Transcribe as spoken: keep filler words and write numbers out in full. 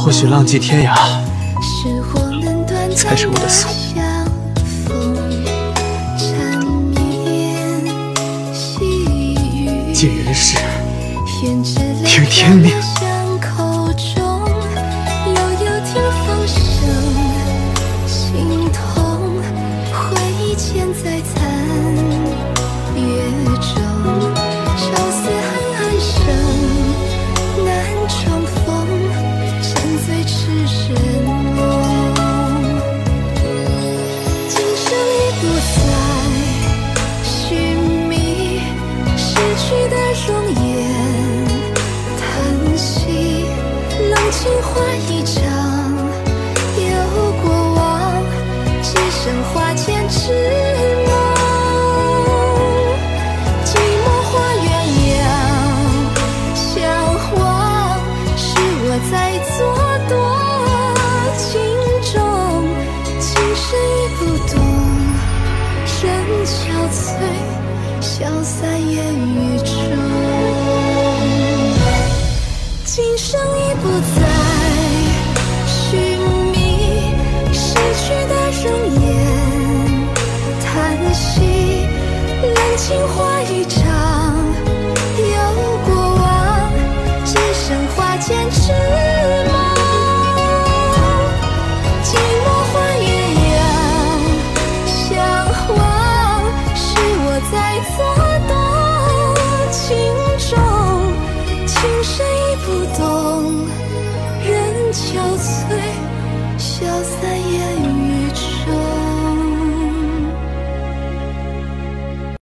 或许浪迹天涯才是我的宿命。尽人事，听天命。 情话一场，有过往，只剩花间之梦。寂寞花鸳鸯，相望是我在作多情中，情深意不懂，人憔悴，消散烟雨中。 今生已不再寻觅逝去的容颜，叹息，冷清花一场。